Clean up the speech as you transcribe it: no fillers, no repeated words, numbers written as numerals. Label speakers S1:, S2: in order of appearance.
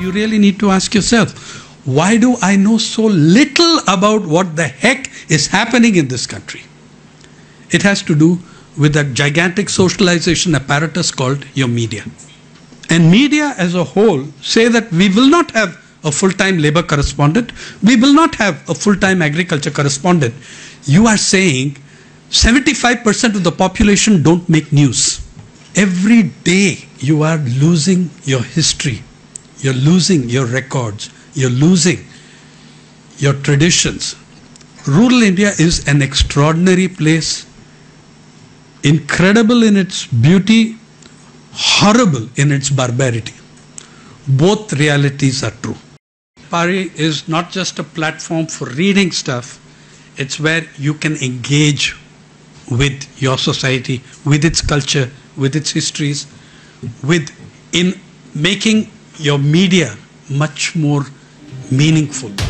S1: you really need to ask yourself, why do I know so little about what the heck is happening in this country? It has to do with a gigantic socialization apparatus called your media. And media as a whole say that we will not have a full-time labor correspondent, we will not have a full-time agriculture correspondent. You are saying 75% of the population don't make news. Every day you are losing your history, you're losing your records, you're losing your traditions. Rural India is an extraordinary place, incredible in its beauty, horrible in its barbarity. Both realities are true. Pari is not just a platform for reading stuff, it's where you can engage with your society, with its culture, with its histories, in making your media much more meaningful.